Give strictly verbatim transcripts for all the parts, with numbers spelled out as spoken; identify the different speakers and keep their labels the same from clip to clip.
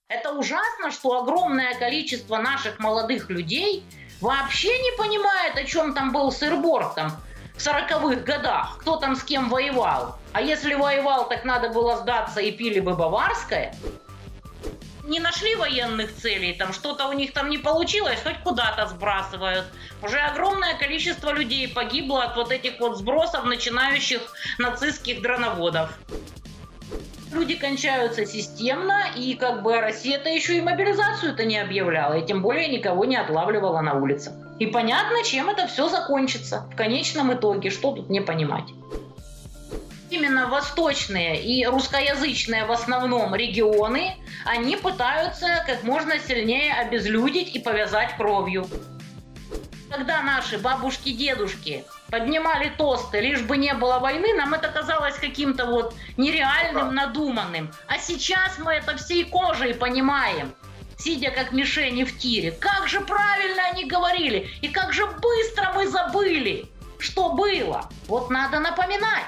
Speaker 1: Это ужасно, что огромное количество наших молодых людей вообще не понимает, о чем там был сыр-бор там в сороковых годах, кто там с кем воевал. А если воевал, так надо было сдаться и пили бы баварское. Не нашли военных целей, там что-то у них там не получилось, хоть куда-то сбрасывают. Уже огромное количество людей погибло от вот этих вот сбросов начинающих нацистских дроноводов. Люди кончаются системно, и как бы Россия-то еще и мобилизацию-то не объявляла, и тем более никого не отлавливала на улицах. И понятно, чем это все закончится в конечном итоге, что тут не понимать. Именно восточные и русскоязычные в основном регионы, они пытаются как можно сильнее обезлюдить и повязать кровью. Когда наши бабушки-дедушки поднимали тосты, лишь бы не было войны, нам это казалось каким-то вот нереальным, надуманным. А сейчас мы это всей кожей понимаем, сидя как мишени в тире. Как же правильно они говорили, и как же быстро мы забыли, что было. Вот надо напоминать.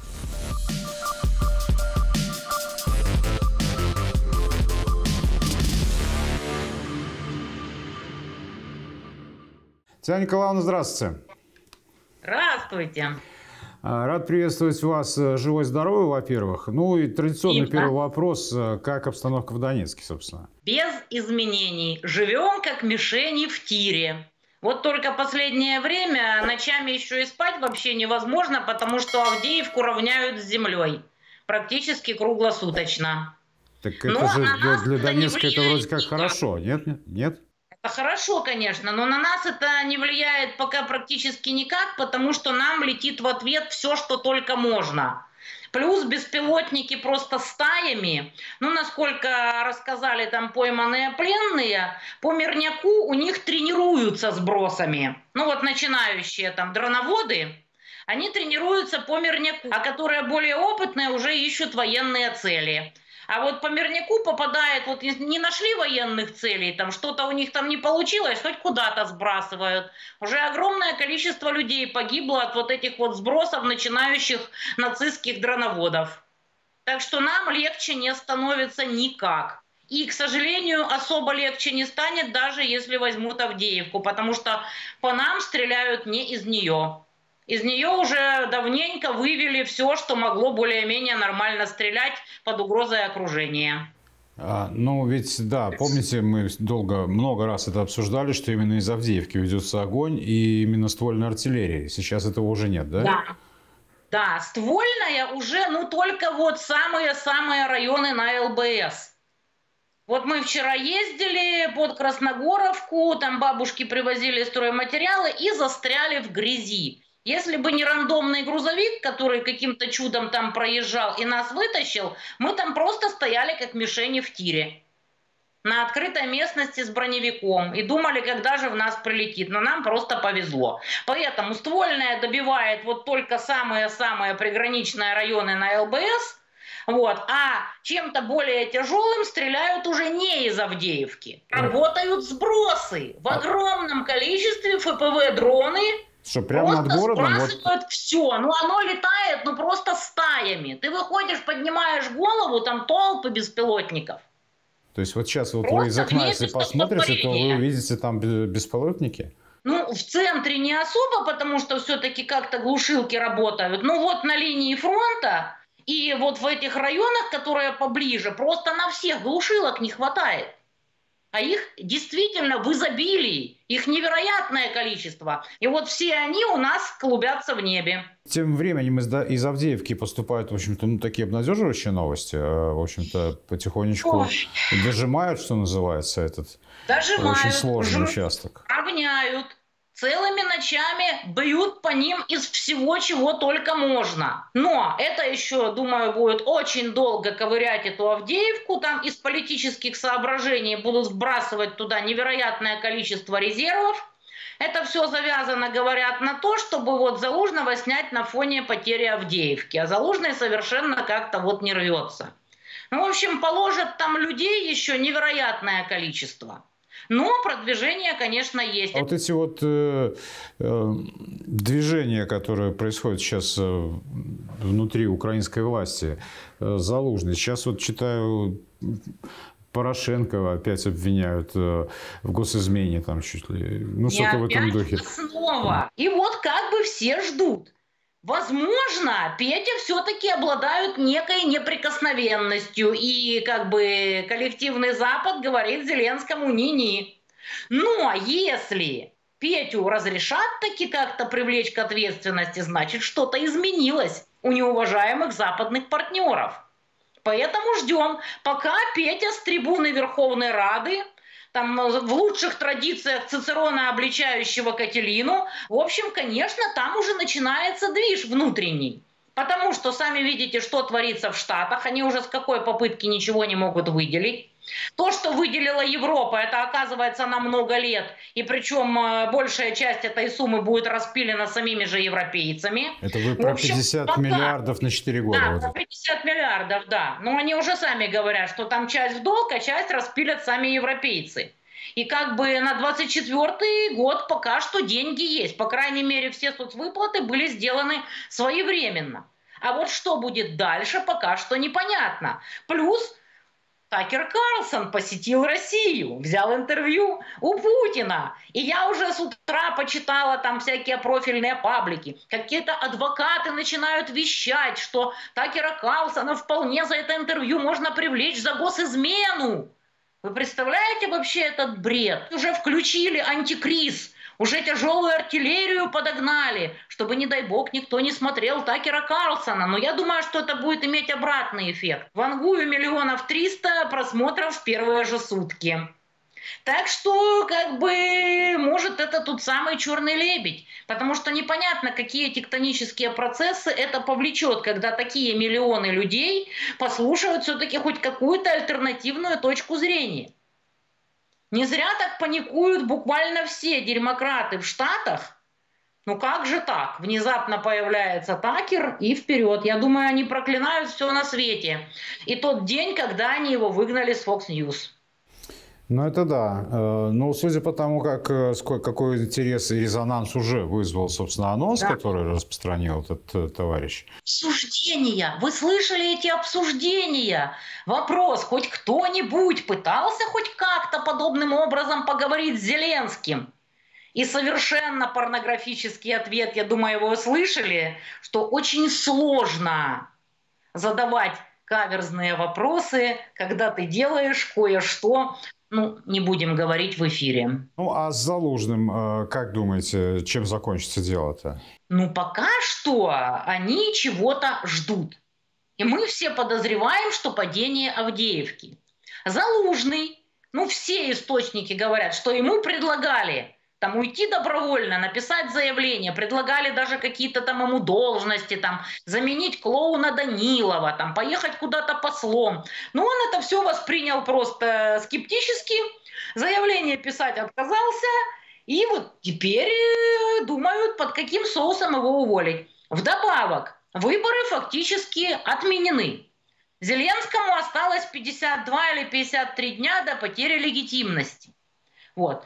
Speaker 2: Татьяна Николаевна, здравствуйте.
Speaker 1: Здравствуйте.
Speaker 2: Рад приветствовать вас живой-здоровый, во-первых. Ну и традиционный
Speaker 1: Спасибо.
Speaker 2: Первый вопрос. Как обстановка в Донецке, собственно?
Speaker 1: Без изменений. Живем как мишени в тире. Вот только последнее время ночами еще и спать вообще невозможно, потому что Авдеевку равняют с землей. Практически круглосуточно.
Speaker 2: Так это
Speaker 1: Но
Speaker 2: же
Speaker 1: на
Speaker 2: для,
Speaker 1: нас
Speaker 2: для
Speaker 1: это не
Speaker 2: Донецка это вроде
Speaker 1: влияет
Speaker 2: как
Speaker 1: никак.
Speaker 2: хорошо, нет? Нет?
Speaker 1: Это хорошо, конечно, но на нас это не влияет пока практически никак, потому что нам летит в ответ все, что только можно. Плюс беспилотники просто стаями, ну, насколько рассказали там пойманные пленные, по мирняку у них тренируются сбросами. Ну, вот начинающие там дроноводы, они тренируются по мирняку, а которые более опытные уже ищут военные цели. А вот по мирняку попадает, вот не нашли военных целей, там что-то у них там не получилось, хоть куда-то сбрасывают. Уже огромное количество людей погибло от вот этих вот сбросов начинающих нацистских дроноводов. Так что нам легче не становится никак. И, к сожалению, особо легче не станет, даже если возьмут Авдеевку, потому что по нам стреляют не из нее. Из нее уже давненько вывели все, что могло более-менее нормально стрелять под угрозой окружения.
Speaker 2: А, ну, ведь, да, помните, мы долго, много раз это обсуждали, что именно из Авдеевки ведется огонь и именно ствольной артиллерии. Сейчас этого уже нет, да?
Speaker 1: Да. Да, ствольная уже, ну, только вот самые-самые районы на ЛБС. Вот мы вчера ездили под Красногоровку, там бабушки привозили стройматериалы и застряли в грязи. Если бы не рандомный грузовик, который каким-то чудом там проезжал и нас вытащил, мы там просто стояли как мишени в тире. На открытой местности с броневиком. И думали, когда же в нас прилетит. Но нам просто повезло. Поэтому ствольная добивает вот только самые-самые приграничные районы на ЛБС. Вот. А чем-то более тяжелым стреляют уже не из Авдеевки. Работают сбросы. В огромном количестве эф пэ вэ-дроны.
Speaker 2: Что, прямо над городом?
Speaker 1: Сбрасывают вот... все. Ну, оно летает, ну, просто стаями. Ты выходишь, поднимаешь голову, там толпы беспилотников.
Speaker 2: То есть вот сейчас вот
Speaker 1: просто
Speaker 2: вы из окна, если посмотрите, то вы увидите там беспилотники?
Speaker 1: Ну, в центре не особо, потому что все-таки как-то глушилки работают. Ну, вот на линии фронта и вот в этих районах, которые поближе, просто на всех глушилок не хватает. А их действительно в изобилии, их невероятное количество. И вот все они у нас клубятся в небе.
Speaker 2: Тем временем из, из Авдеевки поступают, в общем-то, ну, такие обнадеживающие новости. В общем-то, потихонечку Ой. дожимают, что называется, этот
Speaker 1: дожимают,
Speaker 2: очень сложный
Speaker 1: жрут,
Speaker 2: участок.
Speaker 1: Равняют. Целыми ночами бьют по ним из всего, чего только можно. Но это еще, думаю, будет очень долго ковырять эту Авдеевку. Там из политических соображений будут вбрасывать туда невероятное количество резервов. Это все завязано, говорят, на то, чтобы вот Залужного снять на фоне потери Авдеевки. А Залужный совершенно как-то вот не рвется. Ну, в общем, положат там людей еще невероятное количество. Но продвижение, конечно, есть.
Speaker 2: А вот эти вот э, э, движения, которые происходят сейчас э, внутри украинской власти, э, Залужный, сейчас вот читаю Порошенко опять обвиняют в госизмене, там чуть ли, ну что-то в этом духе.
Speaker 1: Снова. И вот как бы все ждут. Возможно, Петя все-таки обладают некой неприкосновенностью, и как бы коллективный Запад говорит Зеленскому ни-ни. Но если Петю разрешат таки как-то привлечь к ответственности, значит, что-то изменилось у неуважаемых западных партнеров. Поэтому ждем, пока Петя с трибуны Верховной Рады, там в лучших традициях Цицерона, обличающего Кателину, в общем, конечно, там уже начинается движ внутренний. Потому что, сами видите, что творится в Штатах, они уже с какой попытки ничего не могут выделить. То, что выделила Европа, это оказывается на много лет, и причем большая часть этой суммы будет распилена самими же европейцами.
Speaker 2: Это вы про общем, пятьдесят пока... миллиардов на четыре года.
Speaker 1: Да, про пятьдесят миллиардов, да. Но они уже сами говорят, что там часть в долг, а часть распилят сами европейцы. И как бы на двадцать четвёртый год пока что деньги есть. По крайней мере, все соцвыплаты были сделаны своевременно. А вот что будет дальше, пока что непонятно. Плюс Такер Карлсон посетил Россию, взял интервью у Путина. И я уже с утра почитала там всякие профильные паблики. Какие-то адвокаты начинают вещать, что Такера Карлсона вполне за это интервью можно привлечь за госизмену. Вы представляете вообще этот бред? Уже включили антикриз, уже тяжелую артиллерию подогнали, чтобы, не дай бог, никто не смотрел Такера Карлсона. Но я думаю, что это будет иметь обратный эффект. Вангую миллионов триста просмотров в первые же сутки. Так что, как бы, может, это тот самый черный лебедь. Потому что непонятно, какие тектонические процессы это повлечет, когда такие миллионы людей послушают все-таки хоть какую-то альтернативную точку зрения. Не зря так паникуют буквально все демократы в Штатах. Ну как же так? Внезапно появляется Такер и вперед. Я думаю, они проклинают все на свете. И тот день, когда они его выгнали с Fox News.
Speaker 2: Ну, это да. Но судя по тому, как, какой интерес и резонанс уже вызвал, собственно, анонс, да, который распространил этот товарищ.
Speaker 1: Обсуждения. Вы слышали эти обсуждения? Вопрос, хоть кто-нибудь пытался хоть как-то подобным образом поговорить с Зеленским? И совершенно порнографический ответ, я думаю, вы слышали, что очень сложно задавать каверзные вопросы, когда ты делаешь кое-что, ну, не будем говорить в эфире.
Speaker 2: Ну, а с Залужным, как думаете, чем закончится дело-то?
Speaker 1: Ну, пока что они чего-то ждут. И мы все подозреваем, что падение Авдеевки. Залужный, ну, все источники говорят, что ему предлагали там уйти добровольно, написать заявление, предлагали даже какие-то там ему должности, там, заменить клоуна Данилова, там, поехать куда-то послом. Но он это все воспринял просто скептически, заявление писать отказался, и вот теперь думают, под каким соусом его уволить. Вдобавок, выборы фактически отменены. Зеленскому осталось пятьдесят два или пятьдесят три дня до потери легитимности. Вот.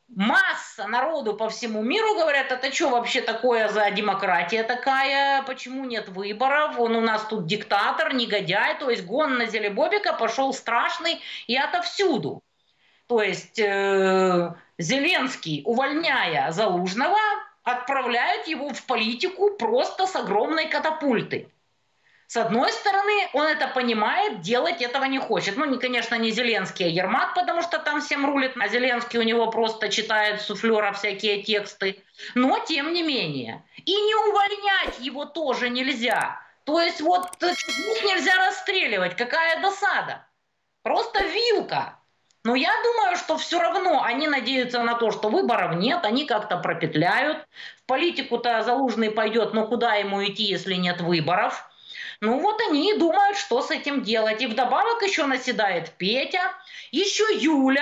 Speaker 1: Масса народу по всему миру говорят, это что вообще такое за демократия такая, почему нет выборов, он у нас тут диктатор, негодяй, то есть гон на Зелебобика пошел страшный и отовсюду. То есть э, Зеленский, увольняя Залужного, отправляет его в политику просто с огромной катапультой. С одной стороны, он это понимает, делать этого не хочет. Ну, не, конечно, не Зеленский, а Ермак, потому что там всем рулит. А Зеленский у него просто читает суфлера всякие тексты. Но, тем не менее. И не увольнять его тоже нельзя. То есть вот их нельзя расстреливать. Какая досада. Просто вилка. Но я думаю, что все равно они надеются на то, что выборов нет, они как-то пропетляют. В политику-то Залужный пойдет, но куда ему идти, если нет выборов? Ну вот они и думают, что с этим делать. И вдобавок еще наседает Петя, еще Юля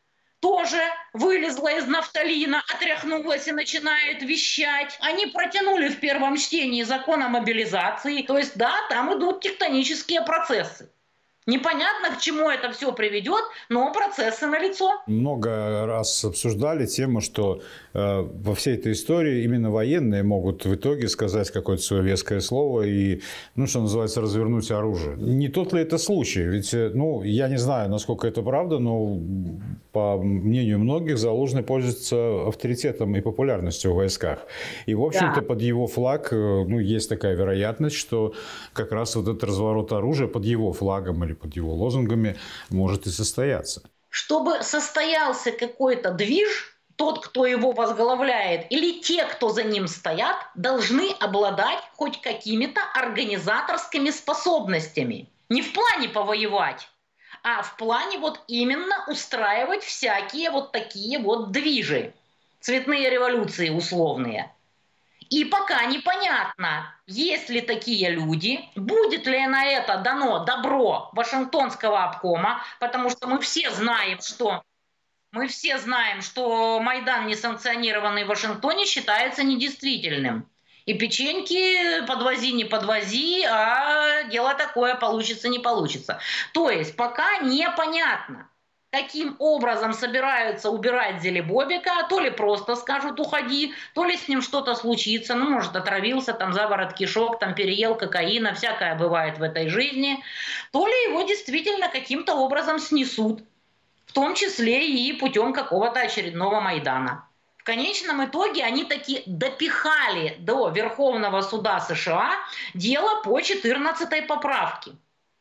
Speaker 1: тоже вылезла из нафталина, отряхнулась и начинает вещать. Они протянули в первом чтении закон о мобилизации. То есть да, там идут тектонические процессы. Непонятно, к чему это все приведет, но процессы налицо.
Speaker 2: Много раз обсуждали тему, что э, во всей этой истории именно военные могут в итоге сказать какое-то свое веское слово и, ну, что называется, развернуть оружие. Не тот ли это случай? Ведь, ну, я не знаю, насколько это правда, но по мнению многих, Залужный пользуется авторитетом и популярностью в войсках. И, в общем-то, да. под его флаг, ну, есть такая вероятность, что как раз вот этот разворот оружия под его флагом или под его лозунгами может и состояться.
Speaker 1: Чтобы состоялся какой-то движ, тот, кто его возглавляет, или те, кто за ним стоят, должны обладать хоть какими-то организаторскими способностями. Не в плане повоевать, а в плане вот именно устраивать всякие вот такие вот движи. Цветные революции условные. И пока непонятно, есть ли такие люди, будет ли на это дано добро Вашингтонского обкома, потому что мы все знаем, что мы все знаем, что Майдан, несанкционированный в Вашингтоне, считается недействительным. И печеньки подвози, не подвози, а дело такое, получится, не получится. То есть пока непонятно, каким образом собираются убирать Зелебобика, то ли просто скажут уходи, то ли с ним что-то случится, ну, может, отравился, там, заворот кишок, там, переел кокаина, всякое бывает в этой жизни, то ли его действительно каким-то образом снесут, в том числе и путем какого-то очередного Майдана. В конечном итоге они таки допихали до Верховного суда США дело по четырнадцатой поправке,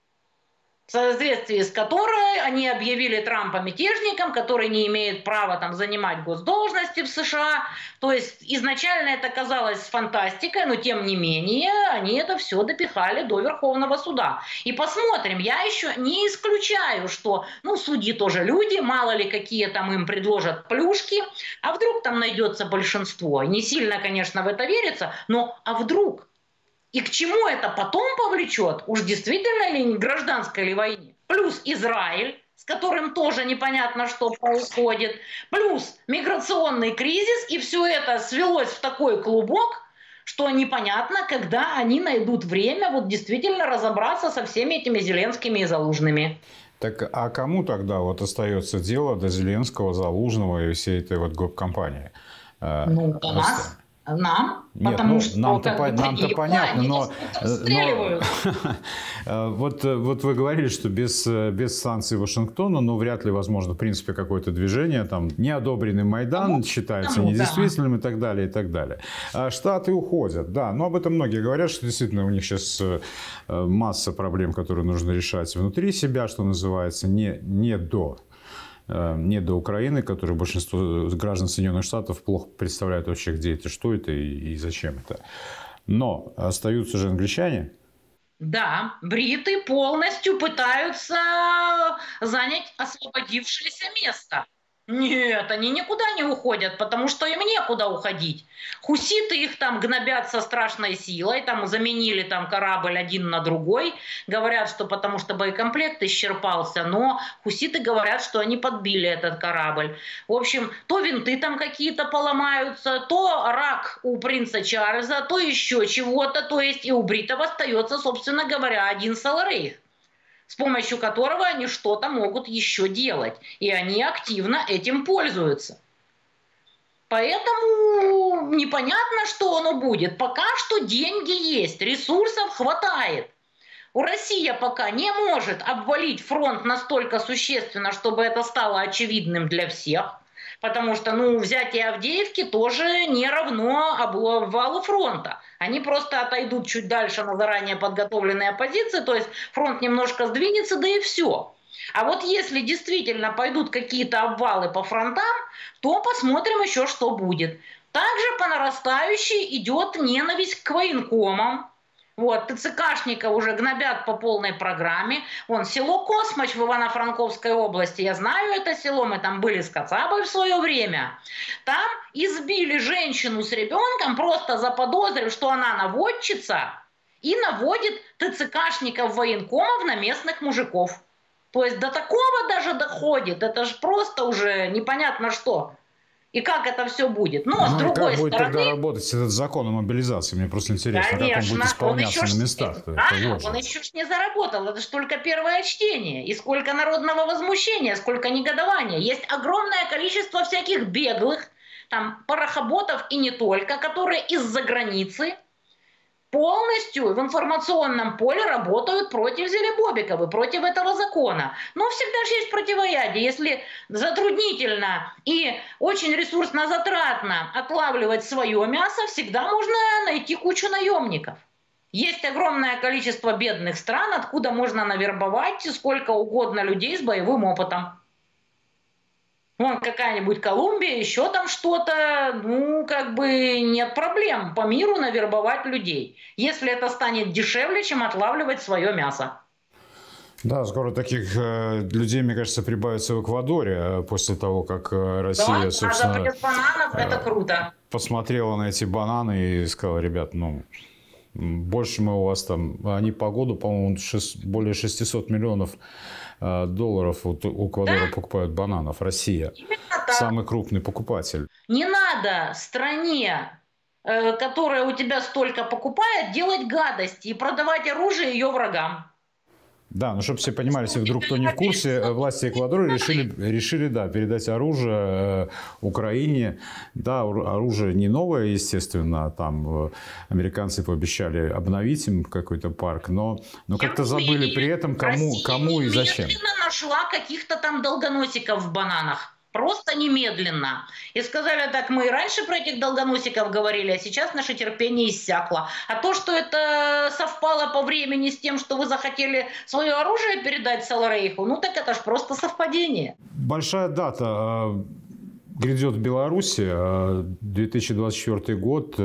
Speaker 1: в соответствии с которой они объявили Трампа мятежником, который не имеет права там занимать госдолжности в США. То есть изначально это казалось фантастикой, но тем не менее они это все допихали до Верховного суда. И посмотрим, я еще не исключаю, что, ну, судьи тоже люди, мало ли какие там им предложат плюшки, а вдруг там найдется большинство. Не сильно, конечно, в это верится, но а вдруг? И к чему это потом повлечет, уж действительно ли не гражданской ли войне? Плюс Израиль, с которым тоже непонятно, что происходит, плюс миграционный кризис, и все это свелось в такой клубок, что непонятно, когда они найдут время вот действительно разобраться со всеми этими Зеленскими и Залужными.
Speaker 2: Так а кому тогда вот остается дело до Зеленского, Залужного и всей этой вот гоп-компании?
Speaker 1: Ну, до нас. Нам,
Speaker 2: Нет,
Speaker 1: потому
Speaker 2: ну,
Speaker 1: что
Speaker 2: нам-то, по, нам-то понятно, но,
Speaker 1: но
Speaker 2: вот, вот вы говорили, что без, без санкций Вашингтона, ну, вряд ли возможно, в принципе, какое-то движение, там, неодобренный Майдан ну, считается ну, недействительным да. и так далее, и так далее. А Штаты уходят, да, но об этом многие говорят, что действительно у них сейчас масса проблем, которые нужно решать внутри себя, что называется, не, не до... не до Украины, которую большинство граждан Соединенных Штатов плохо представляют вообще, где это, что это и, и зачем это. Но остаются же англичане.
Speaker 1: Да, бриты полностью пытаются занять освободившееся место. Нет, они никуда не уходят, потому что им некуда уходить. Хуситы их там гнобят со страшной силой, там заменили там корабль один на другой. Говорят, что потому что боекомплект исчерпался, но хуситы говорят, что они подбили этот корабль. В общем, то винты там какие-то поломаются, то рак у принца Чарльза, то еще чего-то. То есть и у бритов остается, собственно говоря, один Саларейх, с помощью которого они что-то могут еще делать. И они активно этим пользуются. Поэтому непонятно, что оно будет. Пока что деньги есть, ресурсов хватает. У России пока не может обвалить фронт настолько существенно, чтобы это стало очевидным для всех. Потому что, ну, взятие Авдеевки тоже не равно обвалу фронта. Они просто отойдут чуть дальше на заранее подготовленные позиции, то есть фронт немножко сдвинется, да и все. А вот если действительно пойдут какие-то обвалы по фронтам, то посмотрим еще, что будет. Также по нарастающей идет ненависть к военкомам. Вот, ТЦКшника уже гнобят по полной программе. Вон, село Космач в Ивано-Франковской области. Я знаю это село, мы там были с Кацабой в свое время. Там избили женщину с ребенком, просто заподозрив, что она наводчица, и наводит ТЦКшников военкомов на местных мужиков. То есть до такого даже доходит. Это же просто уже непонятно что. И как это все будет. Но,
Speaker 2: ну,
Speaker 1: с другой
Speaker 2: как будет
Speaker 1: стороны...
Speaker 2: тогда работать этот закон о мобилизации? Мне просто интересно,
Speaker 1: Конечно,
Speaker 2: как он будет исполняться
Speaker 1: он еще,
Speaker 2: на местах.
Speaker 1: да, он еще ж не заработал. Это же только первое чтение. И сколько народного возмущения, сколько негодования. Есть огромное количество всяких беглых, там, парохоботов и не только, которые из-за границы полностью в информационном поле работают против Зелебобиковой, против этого закона. Но всегда же есть противоядие. Если затруднительно и очень ресурсно затратно отлавливать свое мясо, всегда можно найти кучу наемников. Есть огромное количество бедных стран, откуда можно навербовать сколько угодно людей с боевым опытом. Вон какая-нибудь Колумбия, еще там что-то, ну, как бы нет проблем по миру навербовать людей, если это станет дешевле, чем отлавливать свое мясо.
Speaker 2: Да, скоро таких э, людей, мне кажется, прибавится в Эквадоре после того, как Россия,
Speaker 1: да,
Speaker 2: собственно,
Speaker 1: а запрет бананов э, это круто.
Speaker 2: Посмотрела на эти бананы и сказала: ребят, ну, больше мы у вас там, они по году, по-моему, более шестисот миллионов долларов вот у Эквадора, да, покупают бананов. Россия самый крупный покупатель.
Speaker 1: Не надо стране, которая у тебя столько покупает, делать гадости и продавать оружие ее врагам.
Speaker 2: Да, ну чтобы все понимали, если вдруг кто не в курсе, власти Эквадора решили, решили да, передать оружие Украине. Да, оружие не новое, естественно, там американцы пообещали обновить им какой-то парк, но, но как-то забыли при этом, кому, кому и зачем.
Speaker 1: Немедленно нашла каких-то там долгоносиков в бананах. Просто немедленно. И сказали: так, мы и раньше про этих долгоносиков говорили, а сейчас наше терпение иссякло. А то, что это совпало по времени с тем, что вы захотели свое оружие передать Саларейху, ну так это ж просто совпадение.
Speaker 2: Большая дата грядет в Беларуси, две тысячи двадцать четвёртый год.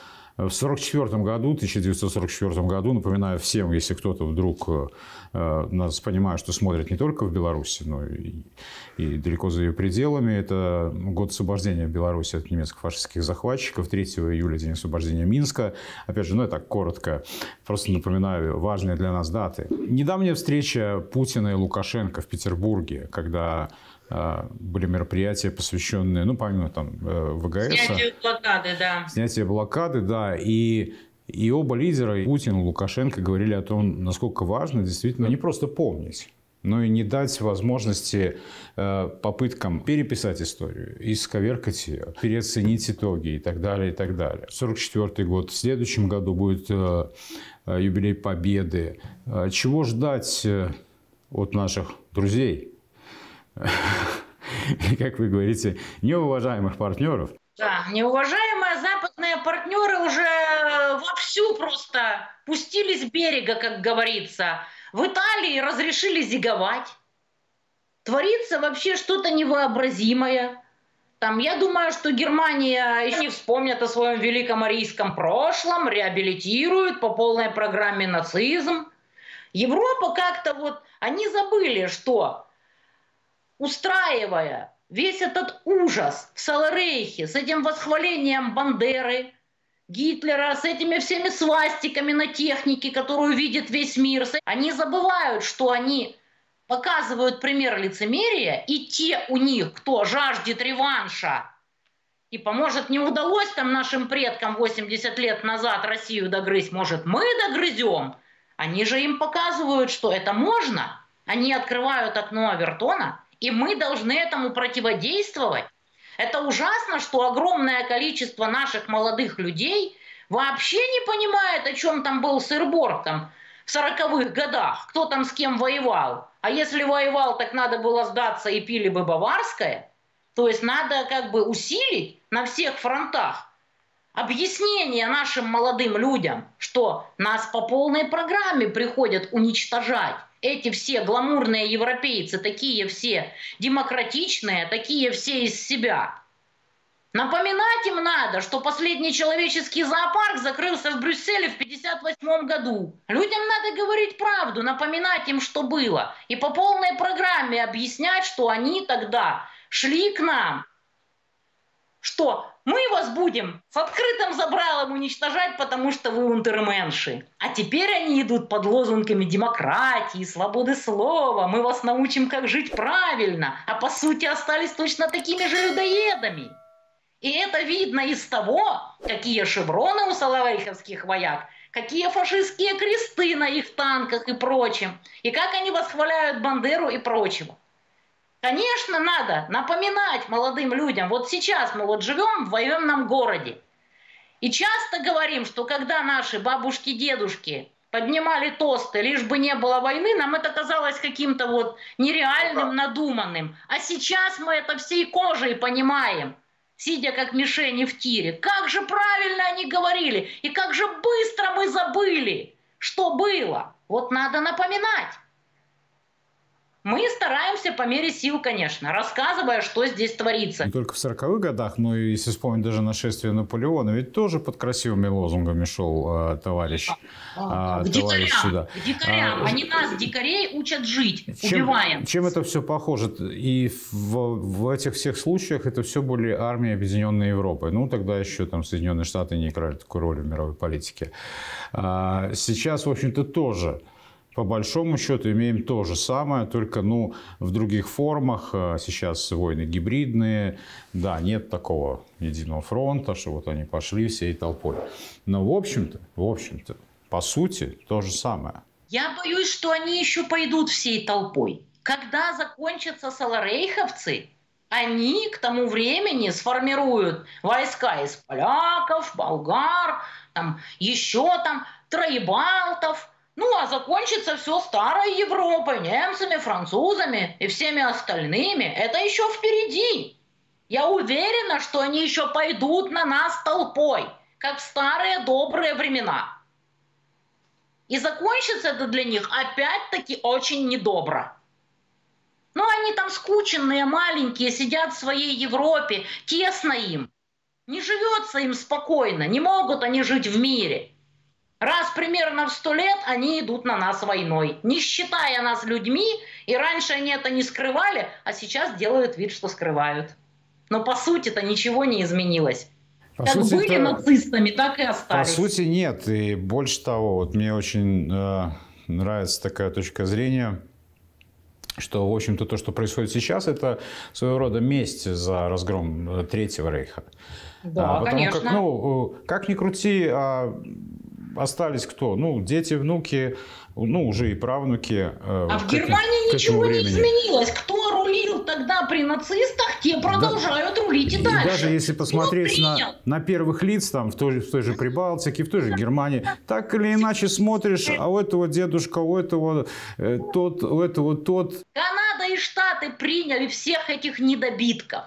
Speaker 2: В сорок четвёртом году, тысяча девятьсот сорок четвёртом году, напоминаю всем, если кто-то вдруг э, нас понимает, что смотрит не только в Беларуси, но и, и далеко за ее пределами, это год освобождения Беларуси от немецких фашистских захватчиков, третьего июля, день освобождения Минска. Опять же, ну, я так коротко, просто напоминаю важные для нас даты. Недавняя встреча Путина и Лукашенко в Петербурге, когда были мероприятия, посвященные, ну, помимо там ВГС.
Speaker 1: Снятие блокады, да.
Speaker 2: Снятие блокады, да. И, и оба лидера, и Путин, и Лукашенко, говорили о том, насколько важно действительно не просто помнить, но и не дать возможности э, попыткам переписать историю, исковеркать ее, переоценить итоги и так далее, и так далее. сорок четвёртый год. В следующем году будет э, юбилей Победы. Чего ждать э, от наших друзей? Как вы говорите, неуважаемых партнеров.
Speaker 1: Да, неуважаемые западные партнеры уже вовсю просто пустились с берега, как говорится. В Италии разрешили зиговать. Творится вообще что-то невообразимое. Там, я думаю, что Германия еще не вспомнит о своем великом арийском прошлом, реабилитирует по полной программе нацизм. Европа как-то вот, они забыли, что... устраивая весь этот ужас в Саларейхе с этим восхвалением Бандеры, Гитлера, с этими всеми свастиками на технике, которую видит весь мир, они забывают, что они показывают пример лицемерия, и те у них, кто жаждет реванша, типа, может, не удалось там нашим предкам восемьдесят лет назад Россию догрызть, может, мы догрызем, они же им показывают, что это можно, они открывают окно Авертона, и мы должны этому противодействовать. Это ужасно, что огромное количество наших молодых людей вообще не понимает, о чем там был сыр-бор там в сороковых годах, кто там с кем воевал. А если воевал, так надо было сдаться и пили бы баварское. То есть надо как бы усилить на всех фронтах объяснение нашим молодым людям, что нас по полной программе приходят уничтожать. Эти все гламурные европейцы, такие все демократичные, такие все из себя. Напоминать им надо, что последний человеческий зоопарк закрылся в Брюсселе в пятьдесят восьмом году. Людям надо говорить правду, напоминать им, что было. И по полной программе объяснять, что они тогда шли к нам. Что мы вас будем с открытым забралом уничтожать, потому что вы унтерменши. А теперь они идут под лозунгами демократии, свободы слова. Мы вас научим, как жить правильно. А по сути остались точно такими же людоедами. И это видно из того, какие шевроны у салавейховских вояк, какие фашистские кресты на их танках и прочем, и как они восхваляют Бандеру и прочего. Конечно, надо напоминать молодым людям, вот сейчас мы вот живем в военном городе, и часто говорим, что когда наши бабушки-дедушки поднимали тосты, лишь бы не было войны, нам это казалось каким-то вот нереальным, надуманным. А сейчас мы это всей кожей понимаем, сидя как мишени в тире. Как же правильно они говорили, и как же быстро мы забыли, что было. Вот надо напоминать. Мы стараемся по мере сил, конечно, рассказывая, что здесь творится.
Speaker 2: Не только в сороковых годах, но и если вспомнить даже нашествие Наполеона, ведь тоже под красивыми лозунгами шел э, товарищ,
Speaker 1: а,
Speaker 2: э,
Speaker 1: к
Speaker 2: товарищ
Speaker 1: дикарям,
Speaker 2: сюда.
Speaker 1: К дикарям. А, Они нас, дикарей, учат жить,
Speaker 2: чем,
Speaker 1: убиваем.
Speaker 2: Чем это все похоже? И в, в этих всех случаях это все были армии Объединенной Европы. Ну, тогда еще там Соединенные Штаты не играли такую роль в мировой политике. А сейчас, в общем-то, тоже... По большому счету имеем то же самое, только ну, в других формах. Сейчас войны гибридные. Да, нет такого единого фронта, что вот они пошли всей толпой. Но в общем-то, в общем-то, по сути, то же самое.
Speaker 1: Я боюсь, что они еще пойдут всей толпой. Когда закончатся саларейховцы, они к тому времени сформируют войска из поляков, болгар, там, еще там, троебалтов. Ну, а закончится все старой Европой, немцами, французами и всеми остальными. Это еще впереди. Я уверена, что они еще пойдут на нас толпой, как в старые добрые времена. И закончится это для них опять-таки очень недобро. Ну, они там скученные, маленькие, сидят в своей Европе, тесно им. Не живется им спокойно, не могут они жить в мире. Раз примерно в сто лет они идут на нас войной, не считая нас людьми, и раньше они это не скрывали, а сейчас делают вид, что скрывают. Но по сути-то ничего не изменилось.
Speaker 2: По
Speaker 1: как
Speaker 2: сути,
Speaker 1: были
Speaker 2: это...
Speaker 1: нацистами, так и остались.
Speaker 2: По сути, нет. И больше того, вот мне очень э, нравится такая точка зрения, что, в общем-то, то, что происходит сейчас, это своего рода месть за разгром Третьего рейха.
Speaker 1: Да,
Speaker 2: а, потому
Speaker 1: конечно.
Speaker 2: Как, ну, как ни крути, а остались кто? Ну, дети, внуки, ну, уже и правнуки.
Speaker 1: А
Speaker 2: э,
Speaker 1: в Германии ничего не изменилось. Кто рулил тогда при нацистах, те продолжают да. рулить и, и дальше.
Speaker 2: Даже если посмотреть на, на первых лиц там, в, той, в той же Прибалтике, в той же Германии, так или иначе смотришь, а у этого дедушка, у этого э, тот, у этого тот.
Speaker 1: Канада и Штаты приняли всех этих недобитков.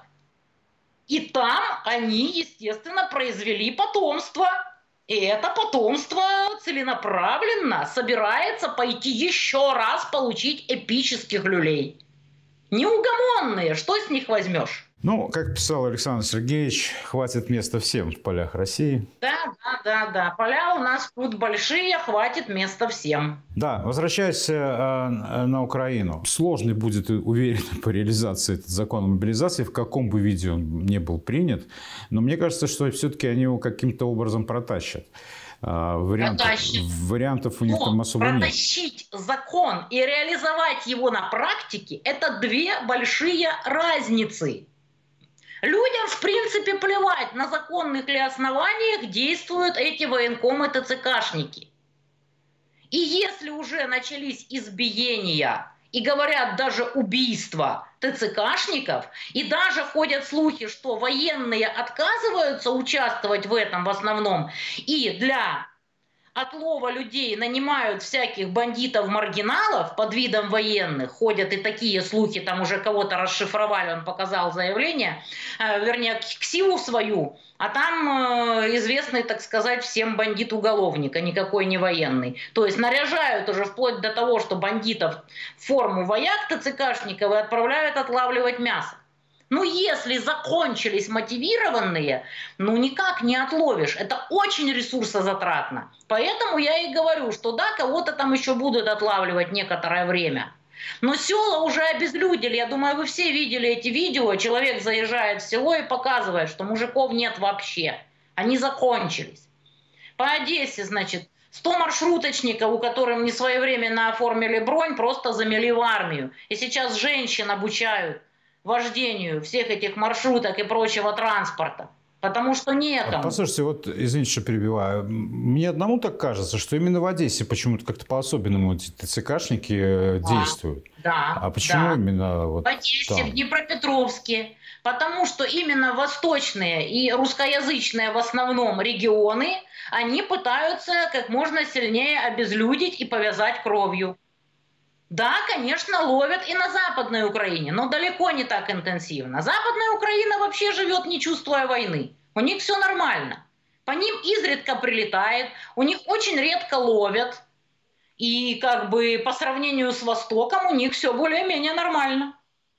Speaker 1: И там они, естественно, произвели потомство. И это потомство целенаправленно собирается пойти еще раз получить эпических люлей. Неугомонные, что с них возьмешь?
Speaker 2: Ну, как писал Александр Сергеевич, хватит места всем в полях России.
Speaker 1: Да, да, да, да. Поля у нас тут большие, хватит места всем.
Speaker 2: Да, возвращаясь э, на Украину. Сложный будет, уверен, по реализации этот закон о мобилизации, в каком бы виде он не был принят. Но мне кажется, что все-таки они его каким-то образом протащат. Вариантов, вариантов у них
Speaker 1: Но
Speaker 2: там особо нет.
Speaker 1: Протащить закон и реализовать его на практике – это две большие разницы. Людям, в принципе, плевать, на законных ли основаниях действуют эти военкомы-ТЦКшники. И если уже начались избиения и говорят даже убийства ТЦКшников, и даже ходят слухи, что военные отказываются участвовать в этом в основном, и для отлова людей нанимают всяких бандитов-маргиналов под видом военных, ходят и такие слухи, там уже кого-то расшифровали, он показал заявление, э, вернее, ксиву свою, а там э, известный, так сказать, всем бандит-уголовник, а никакой не военный. То есть наряжают уже вплоть до того, что бандитов в форму вояк ТЦКшников и отправляют отлавливать мясо. Ну, если закончились мотивированные, ну, никак не отловишь. Это очень ресурсозатратно. Поэтому я и говорю, что да, кого-то там еще будут отлавливать некоторое время. Но села уже обезлюдили. Я думаю, вы все видели эти видео. Человек заезжает в село и показывает, что мужиков нет вообще. Они закончились. По Одессе, значит, сто маршруточников, у которых не своевременно оформили бронь, просто замели в армию. И сейчас женщин обучают вождению всех этих маршруток и прочего транспорта. Потому что некому.
Speaker 2: Послушайте, вот, извините, что перебиваю. Мне одному так кажется, что именно в Одессе почему-то как-то по-особенному эти ТЦКшники да, действуют.
Speaker 1: Да,
Speaker 2: а почему
Speaker 1: да.
Speaker 2: именно вот
Speaker 1: в Одессе,
Speaker 2: там?
Speaker 1: В Днепропетровске? Потому что именно восточные и русскоязычные в основном регионы, они пытаются как можно сильнее обезлюдить и повязать кровью. Да, конечно, ловят и на Западной Украине, но далеко не так интенсивно. Западная Украина вообще живет, не чувствуя войны. У них все нормально. По ним изредка прилетает, у них очень редко ловят. И как бы по сравнению с Востоком у них все более-менее нормально.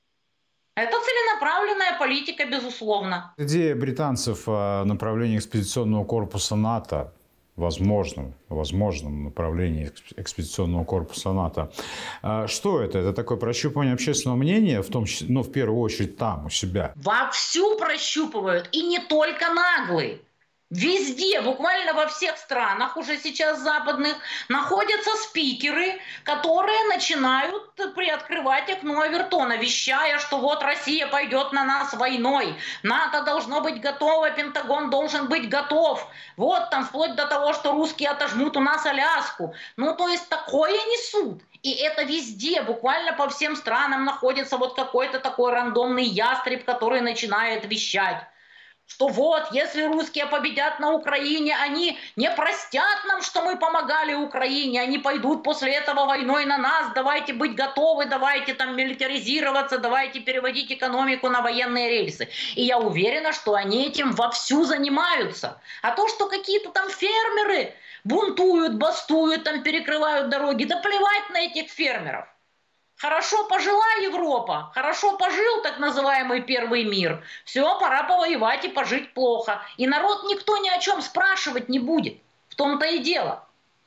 Speaker 1: Это целенаправленная политика, безусловно.
Speaker 2: Идея британцев о направлении экспедиционного корпуса НАТО, возможном, возможном направлении экспедиционного корпуса НАТО. Что это? Это такое прощупывание общественного мнения, в том числе, ну, в первую очередь там, у себя?
Speaker 1: Вовсю прощупывают, и не только наглые. Везде, буквально во всех странах уже сейчас западных, находятся спикеры, которые начинают приоткрывать окно Овертона, вещая, что вот Россия пойдет на нас войной, НАТО должно быть готово, Пентагон должен быть готов, вот там вплоть до того, что русские отожмут у нас Аляску. Ну, то есть такое несут. И это везде, буквально по всем странам находится вот какой-то такой рандомный ястреб, который начинает вещать, что вот, если русские победят на Украине, они не простят нам, что мы помогали Украине, они пойдут после этого войной на нас, давайте быть готовы, давайте там милитаризироваться, давайте переводить экономику на военные рельсы. И я уверена, что они этим вовсю занимаются. А то, что какие-то там фермеры бунтуют, бастуют, там перекрывают дороги, да плевать на этих фермеров. Хорошо пожила Европа, хорошо пожил так называемый первый мир. Все, пора повоевать и пожить плохо. И народ никто ни о чем спрашивать не будет. В том-то и дело.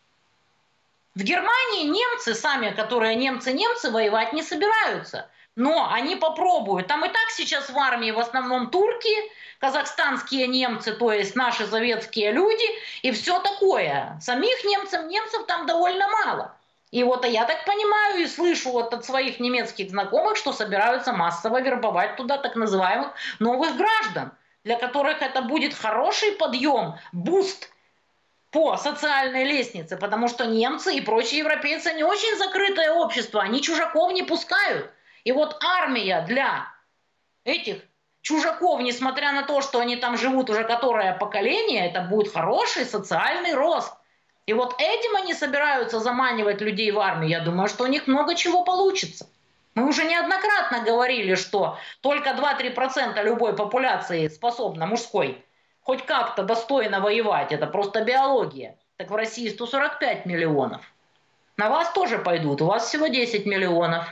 Speaker 1: В Германии немцы сами, которые немцы-немцы, воевать не собираются. Но они попробуют. Там и так сейчас в армии в основном турки, казахстанские немцы, то есть наши советские люди и все такое. Самих немцев, немцев там довольно мало. И вот я так понимаю и слышу вот от своих немецких знакомых, что собираются массово вербовать туда так называемых новых граждан, для которых это будет хороший подъем, буст по социальной лестнице, потому что немцы и прочие европейцы не очень закрытое общество, они чужаков не пускают. И вот армия для этих чужаков, несмотря на то, что они там живут уже которое поколение, это будет хороший социальный рост. И вот этим они собираются заманивать людей в армию. Я думаю, что у них много чего получится. Мы уже неоднократно говорили, что только два-три процента любой популяции способна, мужской, хоть как-то достойно воевать. Это просто биология. Так в России сто сорок пять миллионов. На вас тоже пойдут. У вас всего десять миллионов.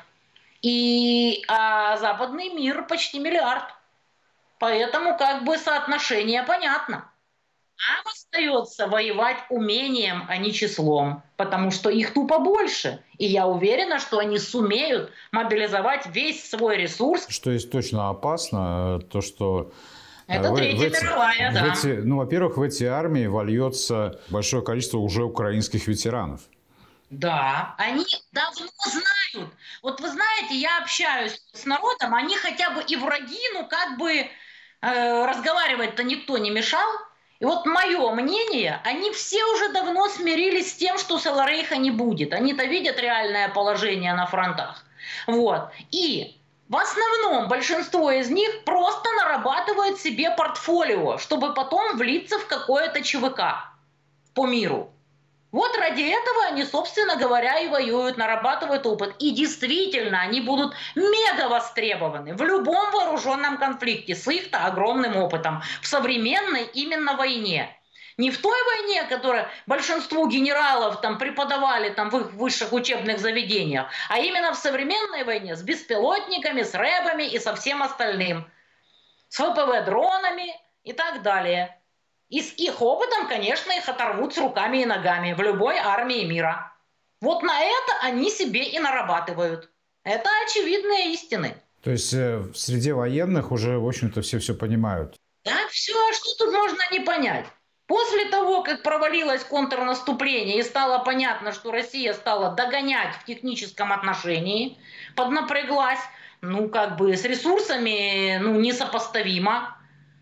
Speaker 1: И а западный мир почти миллиард. Поэтому как бы соотношение понятно. Нам остается воевать умением, а не числом, потому что их тупо больше. И я уверена, что они сумеют мобилизовать весь свой ресурс.
Speaker 2: Что есть точно опасно, то что...
Speaker 1: Это
Speaker 2: в,
Speaker 1: Третья
Speaker 2: в эти,
Speaker 1: мировая,
Speaker 2: в
Speaker 1: да.
Speaker 2: Эти, ну, во-первых, в эти армии вольется большое количество уже украинских ветеранов.
Speaker 1: Да, они давно знают. Вот вы знаете, я общаюсь с народом, они хотя бы и враги, ну как бы э, разговаривать-то никто не мешал. И вот мое мнение, они все уже давно смирились с тем, что Саларейха не будет. Они-то видят реальное положение на фронтах. Вот. И в основном большинство из них просто нарабатывает себе портфолио, чтобы потом влиться в какое-то ЧВК по миру. Вот ради этого они, собственно говоря, и воюют, нарабатывают опыт. И действительно, они будут мега востребованы в любом вооруженном конфликте с их-то огромным опытом в современной именно войне. Не в той войне, которую большинству генералов там преподавали там, в их высших учебных заведениях, а именно в современной войне с беспилотниками, с рэбами и со всем остальным. С ВПВ-дронами и так далее. И с их опытом, конечно, их оторвут с руками и ногами в любой армии мира. Вот на это они себе и нарабатывают. Это очевидные истины.
Speaker 2: То есть э, в среде военных уже, в общем-то, все все понимают.
Speaker 1: Да, все, а что тут можно не понять? После того, как провалилось контрнаступление и стало понятно, что Россия стала догонять в техническом отношении, поднапряглась, ну, как бы с ресурсами, ну, несопоставимо.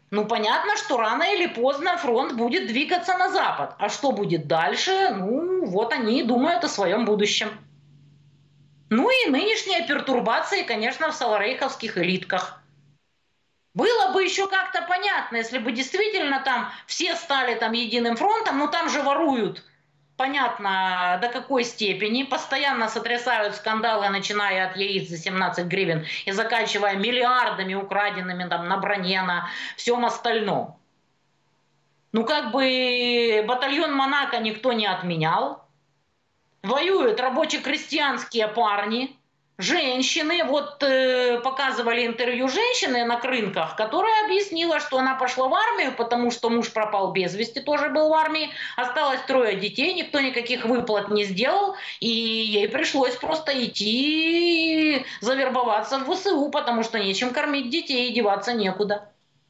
Speaker 1: Ну, понятно, что рано или поздно фронт будет двигаться на запад. А что будет дальше? Ну, вот они и думают о своем будущем. Ну и нынешние пертурбации, конечно, в саларейховских элитках. Было бы еще как-то понятно, если бы действительно там все стали там единым фронтом, ну там же воруют. Понятно, до какой степени. Постоянно сотрясают скандалы, начиная от яиц за семнадцать гривен и заканчивая миллиардами украденными там на броне, на всем остальном. Ну как бы батальон Монако никто не отменял. Воюют рабоче-крестьянские парни, женщины. Вот э, показывали интервью женщины на рынках, которая объяснила, что она пошла в армию, потому что муж пропал без вести, тоже был в армии. Осталось трое детей, никто никаких выплат не сделал. И ей пришлось просто идти завербоваться в ВСУ, потому что нечем кормить детей и деваться некуда.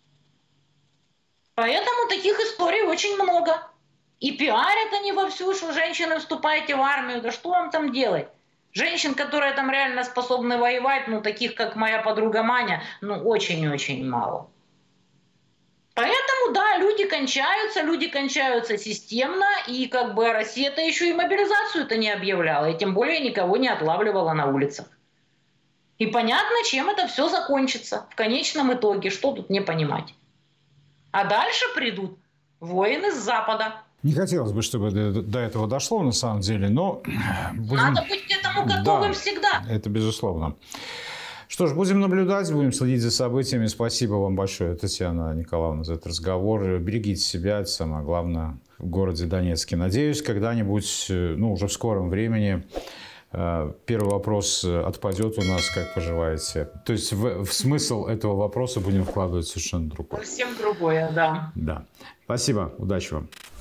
Speaker 1: Поэтому таких историй очень много. И пиарят они вовсю, что женщины, вступайте в армию, да что вам там делать? Женщин, которые там реально способны воевать, ну, таких, как моя подруга Маня, ну, очень-очень мало. Поэтому, да, люди кончаются, люди кончаются системно, и как бы Россия-то еще и мобилизацию-то не объявляла, и тем более никого не отлавливала на улицах. И понятно, чем это все закончится в конечном итоге, что тут не понимать. А дальше придут воины с Запада.
Speaker 2: Не хотелось бы, чтобы до, до этого дошло, на самом деле, но... Будем...
Speaker 1: Надо быть к этому готовым, да, всегда.
Speaker 2: Это безусловно. Что ж, будем наблюдать, будем следить за событиями. Спасибо вам большое, Татьяна Николаевна, за этот разговор. Берегите себя, это самое главное, в городе Донецке. Надеюсь, когда-нибудь, ну, уже в скором времени, первый вопрос отпадет у нас, как поживаете. То есть в, в смысл этого вопроса будем вкладывать совершенно другой.
Speaker 1: Совсем другое, да.
Speaker 2: Да. Спасибо, удачи вам.